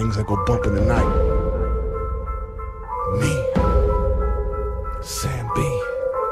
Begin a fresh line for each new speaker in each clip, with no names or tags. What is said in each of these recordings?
things that go bump in the night. Me, Sam B.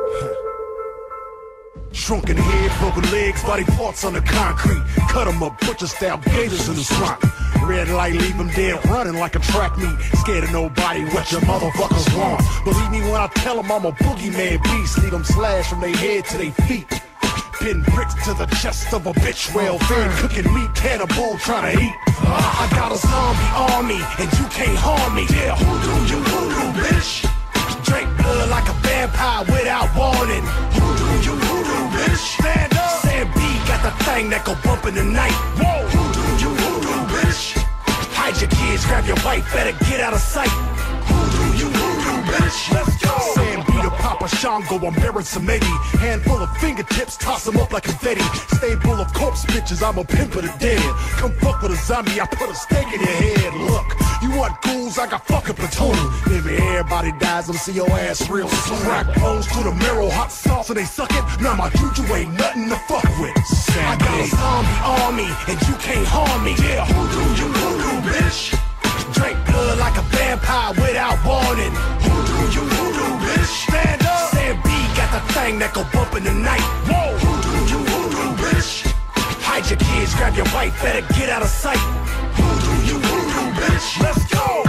Shrunken head, broken legs, body parts on the concrete. Cut 'em up, butcher style gators in the swamp. Red light, leave 'em dead, running like a track meet. Scared of nobody, what your motherfuckers want. Believe me when I tell 'em I'm a boogeyman beast. Leave 'em slashed from their head to their feet. Pin bricks to the chest of a bitch, well fed, cooking meat, cannibal trying to eat. I got a zombie army, and you can't harm me. Yeah, hoodoo, you hoodoo, bitch. Drink blood like a vampire without warning. Hoodoo, you hoodoo, bitch. Stand up. Sam B got the thing that go bump in the night. Whoa, hoodoo, you hoodoo, bitch. Hide your kids, grab your wife, better get out of sight. Hoodoo, you hoodoo, bitch. Let's go. Sam B the Papa Shango, I'm bearing some Eddie. Handful of fingertips, toss them up like confetti. Stable of corpse bitches, I'm a pimp of the dead. Come fuck with a zombie, I put a stake in your head. Look, you want ghouls, I got fucking platoon. Maybe everybody dies, I'ma see your ass real soon. Rack bones to the marrow, hot sauce and they suck it. Now my juju ain't nothing to fuck with. I got a zombie army, and you can't harm me. Yeah, hoodoo, you hoodoo, bitch. Drink blood like a vampire without warning. Hoodoo, you hoodoo, bitch. Stand up. Sam B got the thing that go bump in the night. Whoa, hoodoo, you hoodoo, bitch. Hide your kids, grab your wife, better get out of sight. Hoodoo, you hoodoo, bitch. Let's go.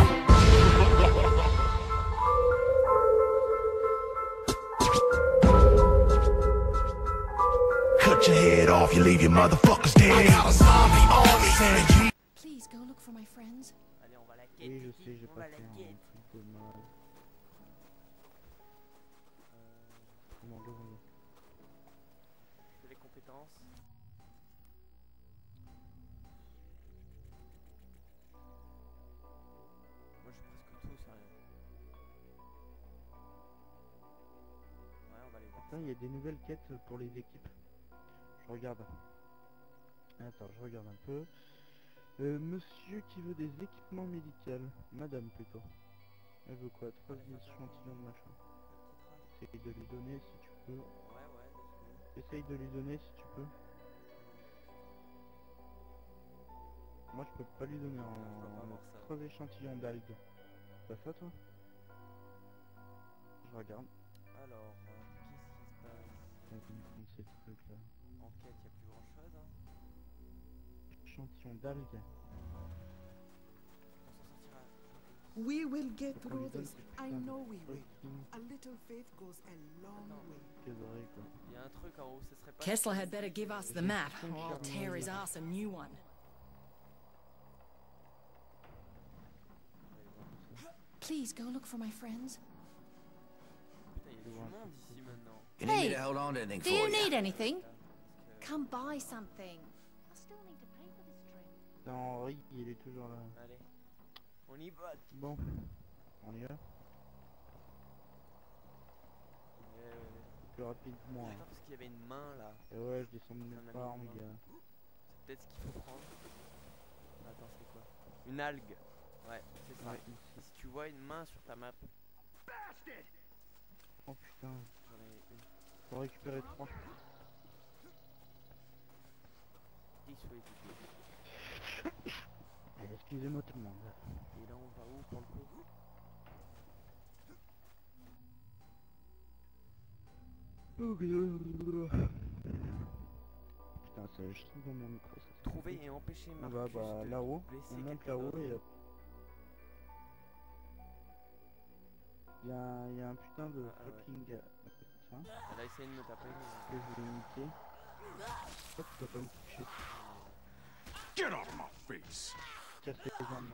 Cut your head off, you leave your motherfuckers dead. I got a zombie army.
Please go look for my friends.
Allez, on va la
Oui,
quête.
je sais, j'ai
On
pas
va
fait
la
un
quête.
truc de mal. Comment le rouler?
Les compétences. Moi j'ai presque tout, sérieux. Ouais, on va aller voir.
Putain, il y a des nouvelles quêtes pour les équipes. Je regarde. Attends, je regarde un peu. Monsieur qui veut des équipements médicaux. Madame plutôt. Elle veut quoi? 3 échantillons de machin. Essaye de lui donner si tu peux.
Ouais, let's go.
Essaye de lui donner si tu peux. Moi je peux pas lui donner
Je dois pas
en
avoir ça.
3 échantillons d'algues. T'as ça toi? Je regarde.
Alors, qu'est-ce qui se passe?
On va prendre ces trucs là.
Enquête, y'a plus grand chose, hein.
Échantillons d'algues.
On s'en sortira.
We will get
Faut qu'on
through
lui donne
this.
des
I
putains de
know we
trucs
will. A little faith goes a long way.
qui oreilles, quoi.
Y'a un truc en haut, ce serait pas.
Kessler had better give us the map, or I'll tear his ass a new one. Please go look for my friends.
Putain, y'a du monde ici maintenant.
You need me
Hey,
to hold on to anything
do
for
you
you?
need anything?
Parce que-
Come buy something. I still need to pay for this trip.
Putain, Henri, il est toujours là.
Allez, on y va.
Bon, on y va. Plus rapidement.
Attends, parce qu'il y avait une main là.
Et ouais, je descends de
On
nulle
a mis
part,
une
mes
main.
gars.
C'est peut-être ce qu'il faut prendre. Attends, c'est quoi? Une algue. Ouais, c'est ça.
Ouais,
Et si tu vois une main sur ta map,
oh putain,
j'en ai une.
faut récupérer 3.
Il soit équipé.
Excusez-moi tout le monde.
Et là, on va où pour le coup?
Putain, ça je trouve dans mon micro. Ça.
Trouver et empêcher
On
Marcus
va
de
là-haut,
blesser
on monte
quelqu'un
là-haut
d'autre.
et hop. Il y a un putain de
Ah, ouais.
fucking... Hein,
Elle a essayé de me taper, mais...
que je vais niquer. Pourquoi tu dois pas me toucher?
Get off my face.
Casse les jambes.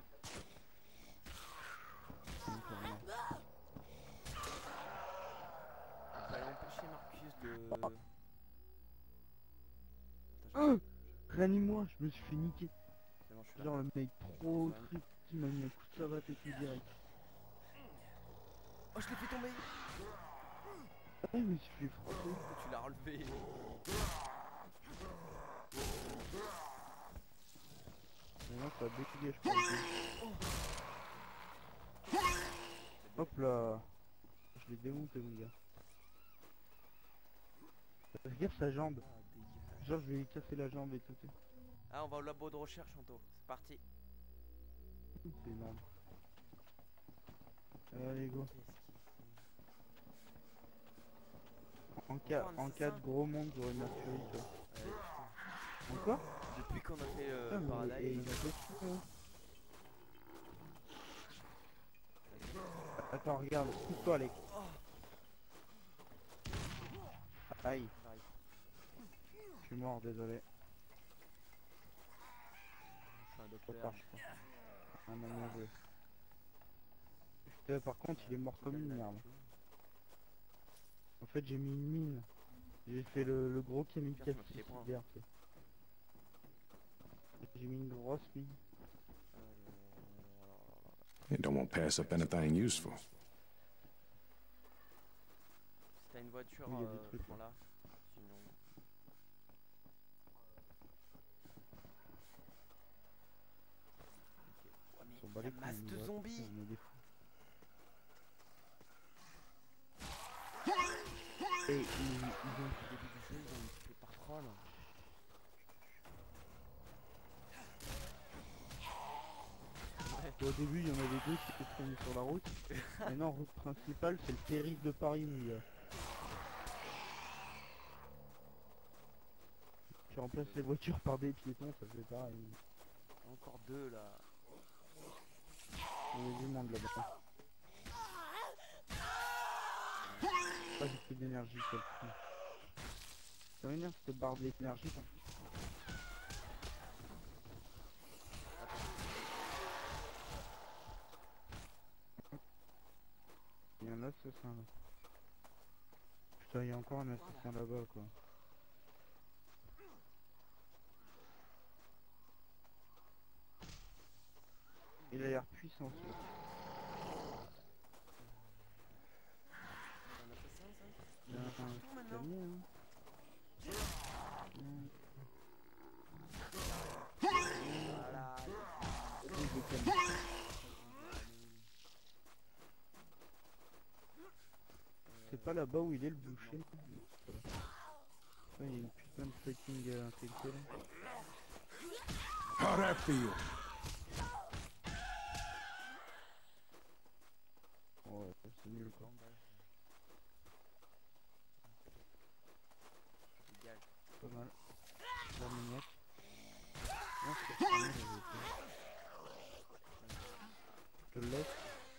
Fallait empêcher Marcus de...
Oh, réanime-moi, je me suis fait niquer.
C'est bon, je suis là.
Genre le mec trop truc qui m'a mis un coup de savate et tout direct.
Oh, je l'ai fait tomber.
Ah, je me suis fait frapper.
Tu l'as relevé.
Maintenant ça a découlé, je crois. Hop là. Je l'ai démonté mon gars. Regarde sa jambe.
Ah, dégueulasse.
Genre je vais lui casser la jambe et tout.
Ah, on va au labo de recherche, Anto. C'est parti.
c'est énorme. Allez go. En cas de gros monde, j'aurais Mercury, toi. Encore?
Depuis qu'on a fait
Ah, mais
Paradise.
il a fait tout, hein. Attends, regarde, pousse-toi, Alex. Aïe,
J'arrive.
je suis mort, désolé.
Je suis un
Trop
docteur.
tard, je crois. Ah non, bien joué. Par contre, il est mort comme une merde. En fait, j'ai mis une mine. J'ai fait le gros kamikaze
Pierre, tu m'as fait des points.
cyber, tu sais. J'ai mis une grosse mine.
You don't want to pass up anything useful.
Si t'as une voiture,
Oui, il y a des trucs,
prends-la. Sinon. Ok. Ouais,
Ils sont
mais
bas
y a
les couilles,
masse
on
de
va-
zombies.
on est des fous. Et ils ont
Au début du jeu, ils ont été par troll.
au début, il y en avait deux qui étaient traînés sur la route. Maintenant, route principale, c'est le périph' de Paris, mon gars. Tu remplaces les voitures par des piétons, ça fait pareil.
Encore deux là.
Il y a du monde là-bas. Pas j'ai plus d'énergie, quel fou. Ça m'énerve cette barre d'énergie. Il y a un assassin là. Putain, il y a encore un assassin là-bas quoi. Il a l'air puissant ce truc.
C'est un assassin ça?
Il y a un
Tout maintenant.
calmier, hein.
Voilà.
Il veut calmer. C'est pas là-bas où il est le boucher. Voilà. Ouais, il y a une putain de fucking infectée là.
How that feel?
Ouais, c'est nul quoi.
Égal.
Pas mal. L'armagnac. Non, c'est pas mal, je te le laisse.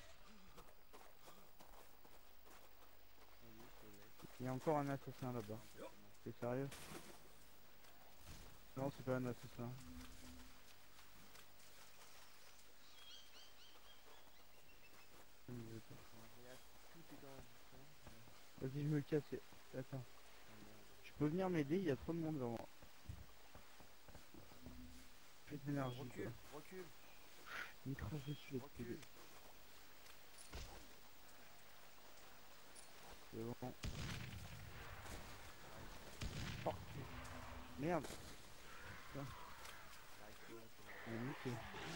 Il y a encore un assassin là-bas. T'es sérieux? Non, c'est pas un assassin. Vas-y, je me casse. Attends. Tu peux venir m'aider, il y a trop de monde devant moi. Fais de l'énergie.
Recule, recule,
Il me crache dessus les
recule.
PD. C'est bon. Oh. Merde. Putain. Il est niqué.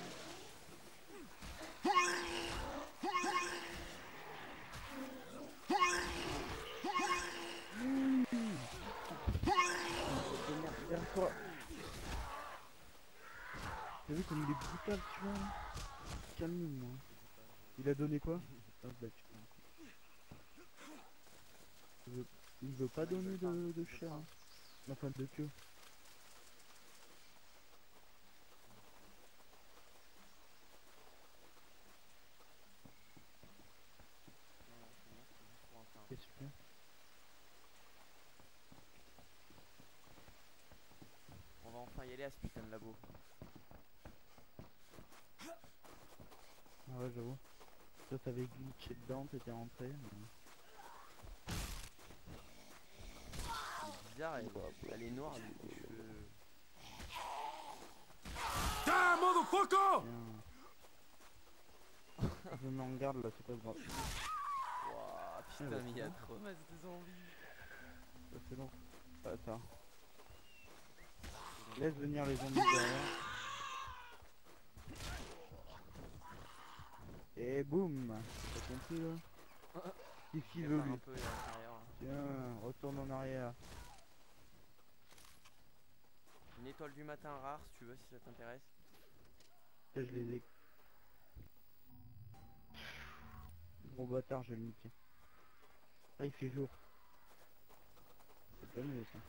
Derrière toi. T'as vu comme il est brutal, tu vois? Calme-moi. Il a donné quoi? Ah bah putain. Il veut pas donner de chair. Hein. Enfin de queue. C'est super.
On va enfin y aller à ce putain de labo.
Ah ouais, j'avoue. Toi t'avais glitché dedans, t'étais rentré. Mais...
C'est bizarre, elle est noire, les cheveux.
Die, motherfucker!
Bien. Je me mets en garde là, c'est pas grave.
Wouah, putain, mais il y a trop masse de zombies.
Ça c'est long. Attends. Laisse venir les zombies derrière. Et boum. T'as compris là? Qu'est-ce qu'il veut lui?
Un peu à l'intérieur.
Tiens, retourne en arrière.
Une étoile du matin rare si tu veux, si ça t'intéresse.
Là, je les ai. Gros bâtard, je vais le niquer. Ah, il fait jour. C'est pas mieux ça.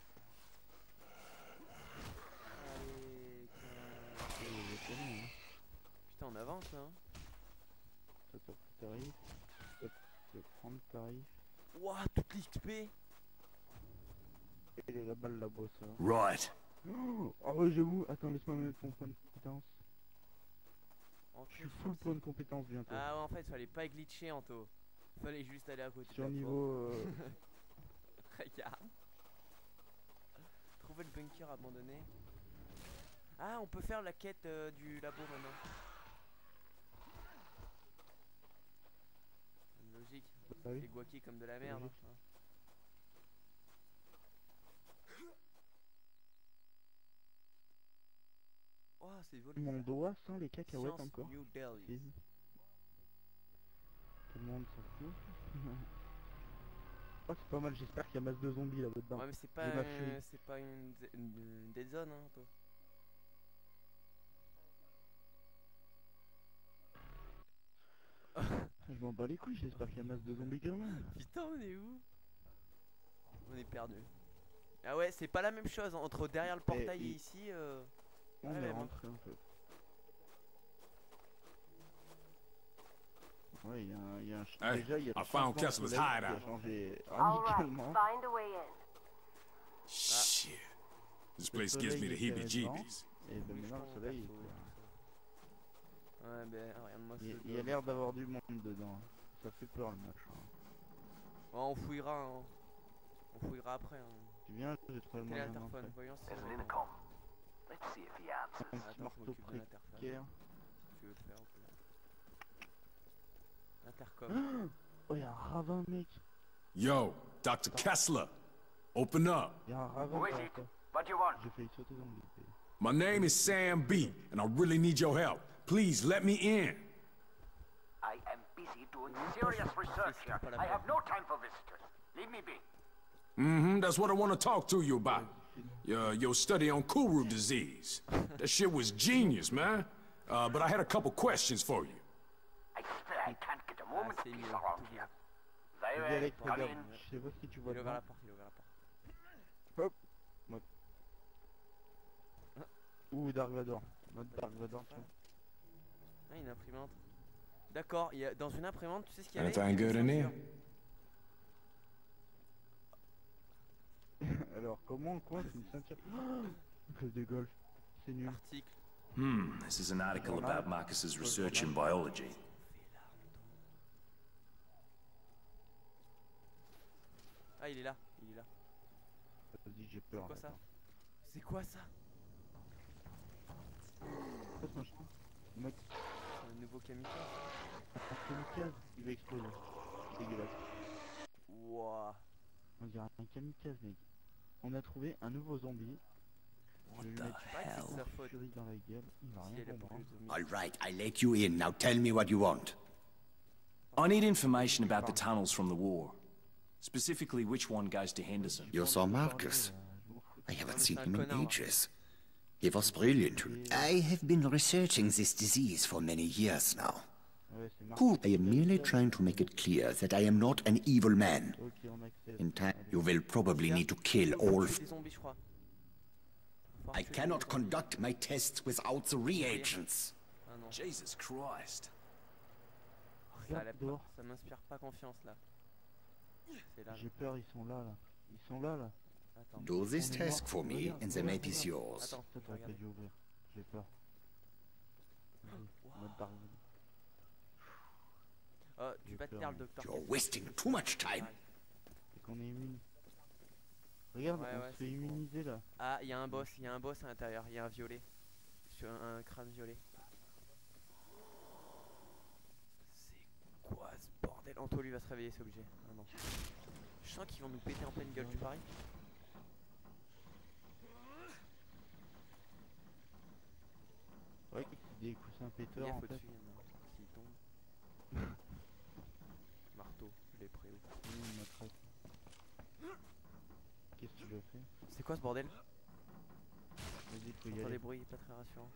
Allez, tiens.
Il est connu, hein.
Putain, on avance là. Hein.
Ça top tarif. Top de prendre tarif.
Ouah, toute l'XP.
Et il est là-bas la bosse. Hein.
Right.
Oh ouais, j'avoue. Attends, laisse-moi mettre mon point de compétence.
En
Je suis
plus,
full point de compétence bientôt.
Ah ouais, en fait, fallait pas glitcher, Anto. Fallait juste aller à côté.
Sur
de la
niveau...
porte. Regarde. Trouver le bunker abandonné. Ah, on peut faire la quête du labo maintenant. Logique.
Ah oui.
Les guaki comme de la merde.
Logique.
Hein. Oh, c'est volé.
Mon doigt sans les cacahuètes
Science
encore.
New Delhi.
Si. Tout le monde s'en fout. Oh, c'est pas mal, j'espère qu'il y a masse de zombies là-bas dedans.
Ouais, mais c'est pas,
J'ai ma furie.
c'est pas une dead zone, hein, toi.
Je m'en bats les couilles, j'espère qu'il y a masse de zombies quand même.
Putain, on est où? On est perdu. Ah ouais, c'est pas la même chose entre derrière le portail et ici.
On
ouais,
est
mais
rentré un peu. Ouais, il y a un...
Hey,
déjà, il y a
I found
changement de
Kessler's
soleil qui a
hideout.
changé
All right,
radicalement.
find a way in.
Shit. This
Le
place gives me the
soleil était
heebie-jeebies.
Et ben
Oui, je
maintenant
prends
le
mon
soleil,
perso. Ouais, ben regarde-moi ce
il y a l'air d'avoir du monde dedans. Ça fait peur le machin.
Ouais, on fouillera, hein. On fouillera après. Hein.
Tu viens, j'ai trouvé le
Quel est
moyen
l'interphone?
d'entrer.
Voyons si
There's
c'est
an
bon.
intercom. Let's see if he answers.
Un
Attends,
petit
je
marteau
m'occupe de l'interphone.
précaire.
Si tu veux le faire, on peut. Intercom.
Oh, il y a un ravin, mec.
Yo, Dr. Kessler, open up.
Il y a un ravin
Who is
par
it?
terre.
What do you want?
J'ai failli sauter dans le vide.
My name is Sam B, and I really need your help. Please let me in.
I am busy doing serious research here. I have no time for visitors. Leave me be.
Mm-hmm, that's what I want to talk to you about. Your study on Kuru disease. That shit was genius, man. But I had a couple questions for you.
I swear I can't get a moment's
c'est
peace
mieux,
around
tout
here.
Vas-y,
Very
Alex,
well, come
regarde.
in.
Je sais pas si tu vois
Il a ouvert
dedans.
la porte, il a ouvert la porte.
Hop. Mode. Ouh, Dark Vador. Mode Dark Vador, tiens.
Ah, une imprimante. D'accord, il y a dans une imprimante, tu sais ce qu'il y avait?
Anything good in here?
Alors, comment on coince une ceinture? Club de golf. C'est nul.
Article.
This is an article about Marcus's research in biology.
Ah, il est là, il est là.
Vas-y, j'ai
C'est
peur.
quoi ça?
attends.
C'est quoi ça?
Quoi ce machin? Mec,
Un nouveau kamikaze.
un kamikaze, il va exploser. C'est dégueulasse.
Wouah.
On dirait un kamikaze, mec. On a trouvé un nouveau zombie. Je vais lui mettre
C'est sa faute.
furie dans la gueule. Il va
Si
rien
elle a pas
comprendre.
plus de
All right, I let you in. Now tell me what you want.
I need information about the tunnels from the war. Specifically, which one goes to Henderson.
You saw Marcus. I haven't seen him in ages. He was brilliant. I have been researching this disease for many years now.
Ouais, c'est marrant.
Cool. I am merely trying to make it clear that I am not an evil man.
Ok, on accède.
In time, you will probably need to kill all.
Des zombies, je crois. Faut
I
tuer
cannot
les zombies.
conduct my tests without the reagents.
Ah non,
Jesus Christ.
ça,
Regarde dehors.
ça m'inspire pas confiance là. C'est là.
J'ai peur, ils sont là, là. Ils sont là, là.
Attends.
Do this task for me, and the map is yours.
Attends,
Ça, t'aurais pas
regarde.
dû ouvrir. J'ai peur. Vas-y, mode Dark Vador.
Oh, tu vas te taire le docteur.
You're wasting too much time.
C'est qu'on est immune. Regarde,
Ouais,
on
ouais,
se fait
c'est bon.
immuniser, là.
Ah, il y a un boss, il y a un boss à l'intérieur, il y a un violet. Sur un crâne violet. C'est quoi ce bordel? Anto lui va se réveiller, c'est obligé. Ah non. Je sens qu'ils vont nous péter en pleine gueule, tu paries?
Ouais, c'est des coussins péteurs,
Gaffe
en fait.
au-dessus, il y en a un. S'il tombe. Marteau, il est prêt où?
Ma trace. Qu'est-ce que tu veux faire?
C'est quoi ce bordel?
Vas-y, faut y
J'entends
aller.
des bruits, pas très rassurant.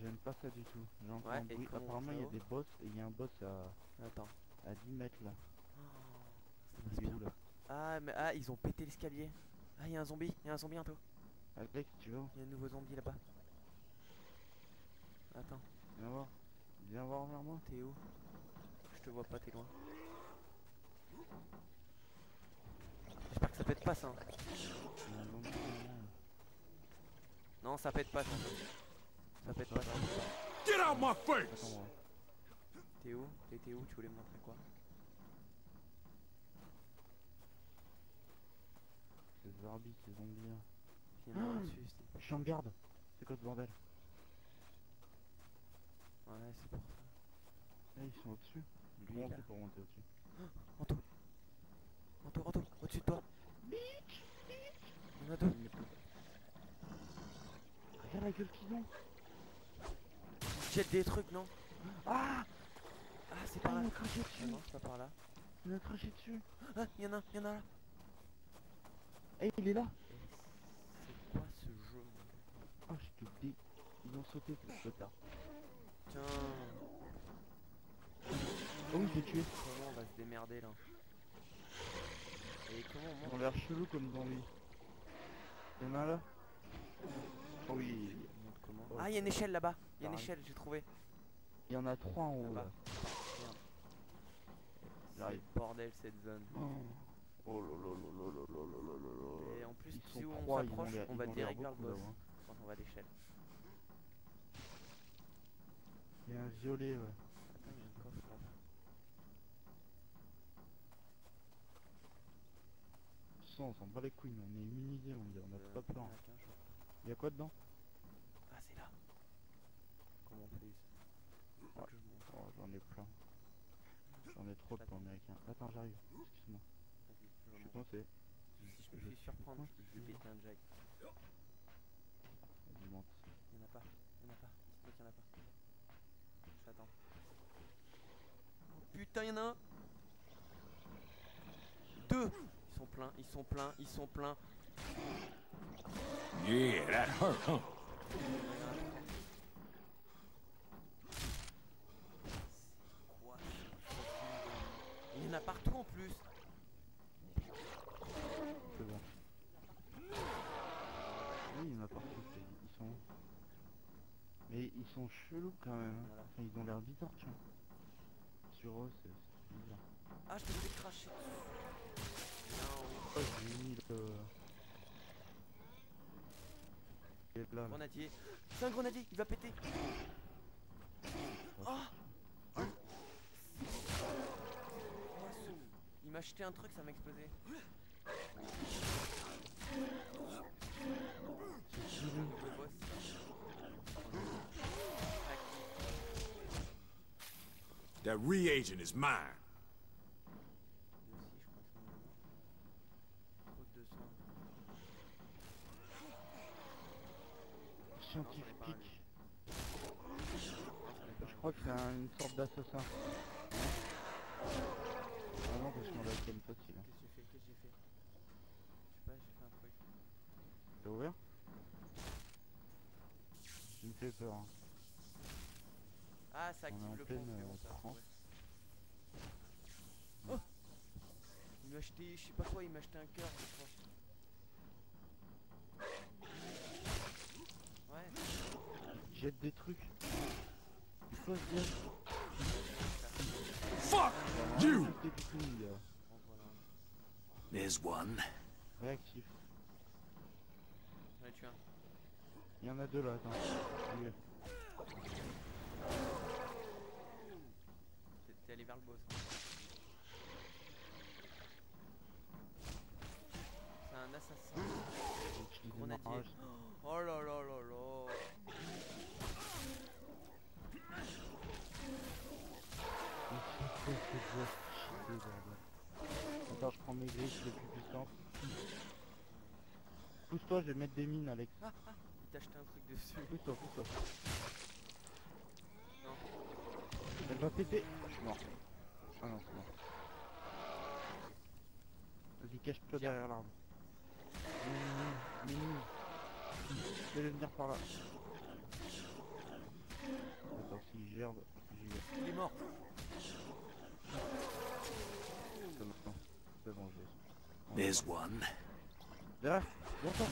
j'aime pas ça du tout. J'entends
Ouais,
un bruit.
et comment
Apparemment il y a
ça
des boss et il y a un boss
Attends.
à 10 mètres là.
Ça
Il est où là?
Ah, mais ils ont pété l'escalier. Ah, il y a un zombie bientôt.
Alex, tu vois?
Il y a un nouveau zombie là-bas. Attends,
Viens voir. Viens voir vers moi.
t'es où? Je te vois pas, t'es loin. J'espère que ça pète pas ça. Hein.
Il y a un zombie derrière.
Non, ça pète pas ça. Ça pète pas ça.
Get out my face!
Attends-moi.
T'es où? T'étais où? Tu voulais me montrer quoi?
Ces zombies, ces zombies là.
Il y en a un dessus, c'était pas...
Je suis en garde. C'est quoi ce bordel?
Ouais, c'est pour ça.
Là ils sont au-dessus.
Lui,
Comment on
là.
fait pour monter au-dessus?
Anto, au-dessus de toi. Il y en a deux.
Regarde la gueule qu'ils ont.
Jette des trucs, non?
Ah,
c'est par là.
il m'a craché
Ah
dessus.
non, c'est pas par là.
Il m'a craché dessus.
Ah, il y en a un là.
Eh, il est là.
C'est quoi ce jeu?
Oh, je te dis. Ils ont sauté ce tard.
Tiens,
Oh oui, je l'ai tué.
comment on va se démerder là? Et comment on
Ils ont
monte?
l'air chelou comme zombies. Il y en a un là. Oh oui.
On monte comment?
Oh,
Ah, il y a une échelle là-bas. Il y a une
pareil.
échelle, j'ai trouvé.
Il y en a 3 en haut
Là-bas.
là.
Merde.
J'arrive.
C'est le bordel cette zone.
Oh là là là là là là là là là.
Et en plus,
Ils
tu
sont
sais où on
trois, ils
s'approche,
ont l'air-
on
ils
va
ont l'air
direct vers le
beaucoup
boss.
là-haut, hein.
Quand on va à l'échelle.
Il y a un violet, ouais.
Attends, il y a un coffre là.
Ça, on s'en bat les couilles, mais on est immunisé, on dit, on a pas peur.
Il y en a qu'un, je crois.
Il y a quoi dedans?
Ah, c'est là. Comment on fait? Faut que je monte.
Oh, j'en ai plein. J'en ai trop de plans américains. Attends, j'arrive. Excuse-moi.
Vas-y, je
Je suis
monte.
coincé.
Si je me fais surprendre, je vais péter un jack.
Vas-y, monte.
Il y en a pas. Il y en a pas. Dis-toi qu'il y en a pas. J'attends. Oh, putain, il y en a un. Deux. Ils sont pleins, ils sont pleins, ils sont pleins.
Yeah, that hurt, huh?
Quoi? Il y en a partout en plus.
C'est bon. Oui, il y en a partout. Ils sont où? Mais ils sont chelous quand même. Hein.
Voilà.
Enfin, ils ont l'air bizarres, tu vois. Sur eux, c'est bizarre.
Ah, je me fais cracher dessus.
Oh, j'ai mis le... Il est là, là.
Grenadier. C'est un grenadier, il va péter. Oh, il m'a jeté un truc, ça m'a explosé. Le boss.
That reagent is mine.
Lui aussi, je crois que c'est mon nom. Trop de soins.
Scientifique. Je crois que c'est une sorte d'assassin. Ah non, parce qu'on l'a ken facile.
Qu'est-ce que j'ai fait? Qu'est-ce que j'ai fait? Je sais pas, j'ai fait un truc.
T'as ouvert? Tu me fais peur. Hein.
Ah, ça
On est en
active le
pleine,
pont, c'est bon ça.
transe.
Ouais. Oh, il m'a acheté, je sais pas quoi, il m'a acheté un cœur, je crois. Ouais.
Jette des trucs. Il faut se dire.
Fuck you!
Du tout, il y a
En voilà.
There's one.
réactif.
J'en ai tué un.
Il y en a deux là, attends. Oui.
T'es allé vers le boss. C'est un assassin.
J'ai utilisé ma
Grenadier.
rage.
Oh là là là là.
Attends, je prends mes griffes les plus puissantes. Pousse-toi, je vais mettre des mines, Alex.
Ah, ah, il t'a acheté un truc dessus.
Pousse-toi, pousse-toi.
Non.
Elle va péter. Je suis mort. Ah non, c'est mort. Vas-y, cache-toi derrière l'arbre. Mini. Fais-le venir par là. Attends, si je gerbe, j'y vais.
Il est mort.
C'est bon, je vais.
There's one.
Derrière, longtemps.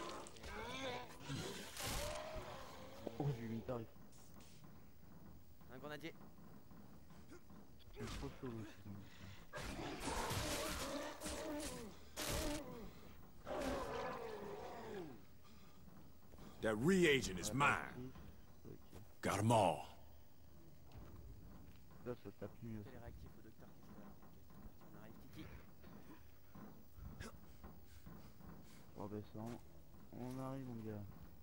Oh, j'ai eu une tarif.
Un grenadier.
C'est trop chaud aussi.
That reagent is mine. Got them all.
Là, ça tape mieux.
C'est les réactifs au docteur. On arrive, Titi.
Redescend. On arrive, mon gars.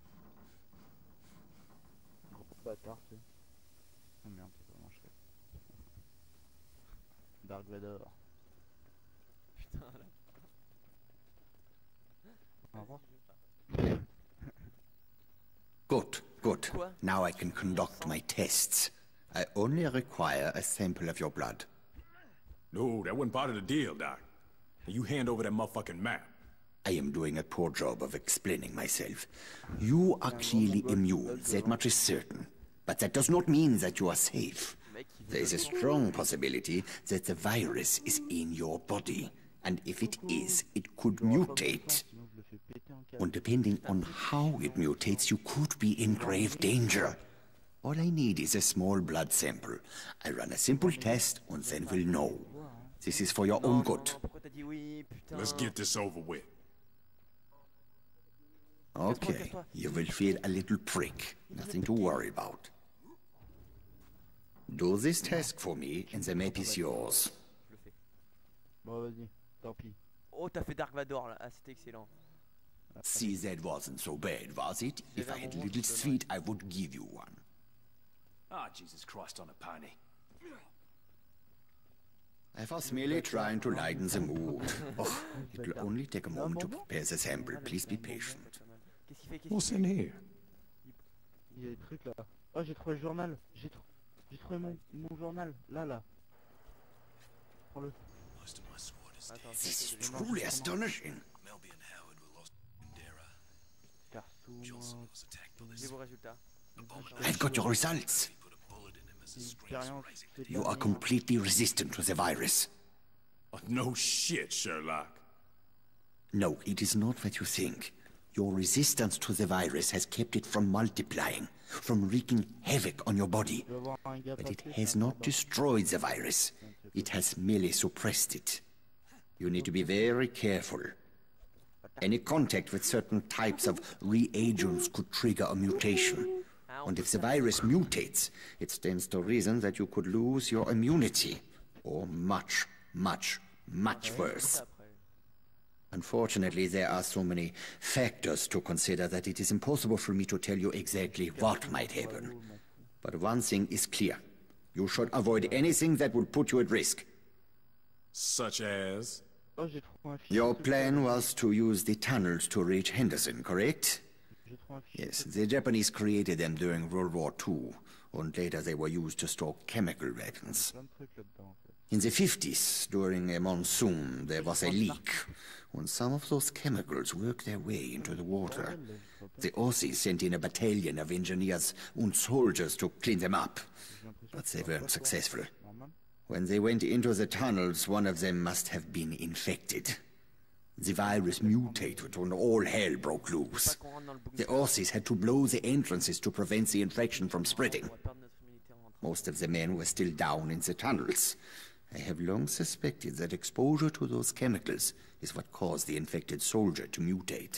Gros bâtard, tu sais. Oh merde, c'est pas marché. Dark Vador.
Putain, là.
Au revoir.
Good, good. Now I can conduct my tests. I only require a sample of your blood.
No, that wasn't part of the deal, Doc. You hand over that motherfucking map.
I am doing a poor job of explaining myself. You are clearly immune, that much is certain. But that does not mean that you are safe. There is a strong possibility that the virus is in your body. And if it is, it could mutate. And depending on how it mutates, you could be in grave danger. All I need is a small blood sample. I run a simple test and then we'll know. This is for your own good.
Let's get this over with.
Okay, you will feel a little prick. Nothing to worry about. Do this task for me and the map is yours.
Bon, vas-y, tant pis.
Oh, t'as fait Dark Vador là. Ah, c'était excellent.
See, that wasn't so bad, was it? If I had a little sweet, I would give you one.
Ah, Jesus Christ on a pony.
I was merely trying to lighten the mood. Oh, it will only take a moment to prepare the sample. Please be patient.
What's in here?
Il y a des trucs là. Oh, j'ai trouvé le journal. J'ai trouvé mon journal. Là. Prends-le.
This is truly astonishing.
J'ai vos résultats.
I've got your results. You are completely resistant to the virus.
Oh, no shit, Sherlock.
No, it is not what you think. Your resistance to the virus has kept it from multiplying, from wreaking havoc on your body. But it has not destroyed the virus. It has merely suppressed it. You need to be very careful. Any contact with certain types of reagents could trigger a mutation. And if the virus mutates, it stands to reason that you could lose your immunity. Or much, much, much worse. Unfortunately, there are so many factors to consider that it is impossible for me to tell you exactly what might happen. But one thing is clear. You should avoid anything that would put you at risk.
Such as?
Your plan was to use the tunnels to reach Henderson, correct? Yes, the Japanese created them during World War II, and later they were used to store chemical weapons. In the 50s, during a monsoon, there was a leak, and some of those chemicals worked their way into the water. The Aussies sent in a battalion of engineers and soldiers to clean them up, but they weren't successful. When they went into the tunnels, one of them must have been infected. The virus mutated and all hell broke loose. The Aussies had to blow the entrances to prevent the infection from spreading. Most of the men were still down in the tunnels. I have long suspected that exposure to those chemicals is what caused the infected soldier to mutate.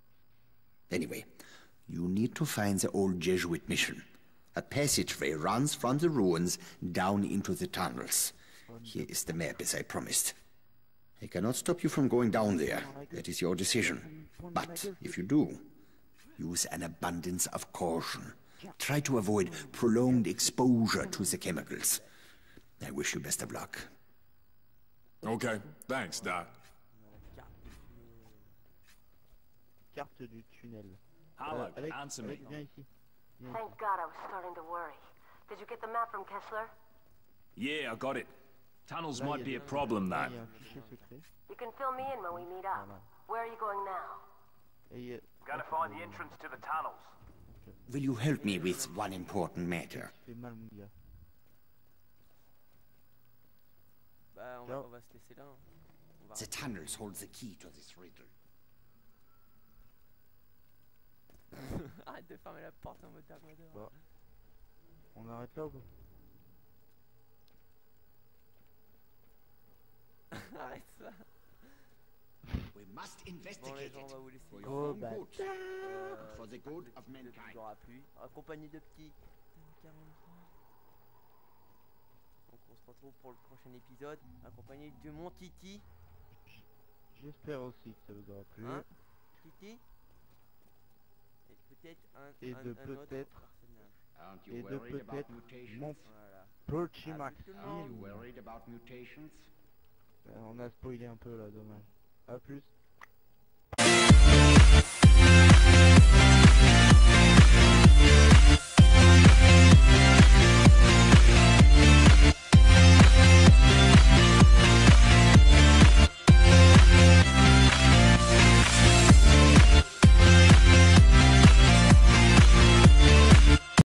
Anyway, you need to find the old Jesuit mission. A passageway runs from the ruins down into the tunnels. Here is the map as I promised. I cannot stop you from going down there. That is your decision. But if you do, use an abundance of caution. Try to avoid prolonged exposure to the chemicals. I wish you best of luck.
Okay, thanks, Doc.
Carte du tunnel.
Hello,
Alex,
answer me.
Viens ici.
Thank God I was starting to worry. Did you get the map from Kessler?
Yeah, I got it. Tunnels might be a problem, though.
You can fill me in when we meet up. Where are you going now?
Gotta find the entrance to the tunnels.
will you help me with one important matter?
Tu fais mal, mon gars.
Bah, on va se laisser là. Hein.
The tunnels hold the key to this riddle.
Arrête de fermer la porte en mode Dark Vador.
Bon. On arrête là ou pas?
Arrête ça.
We must
Bon les
investigate
gens, on
it
va vous laisser.
for
Oh,
your own
bah.
good, for the good of
Qui
mankind.
aura plu. Accompagné de petits. 43. Donc on se retrouve pour le prochain épisode. Accompagné de mon Titi.
J'espère aussi que ça vous aura plu.
Hein Titi. Et peut-être un autre personnage.
Aren't
Et
you
de
worried about
peut-être
mutations?
mon
Voilà.
Perchy
Ah,
Maxime.
Are you worried about mutations?
On a spoilé un peu là, dommage. A plus.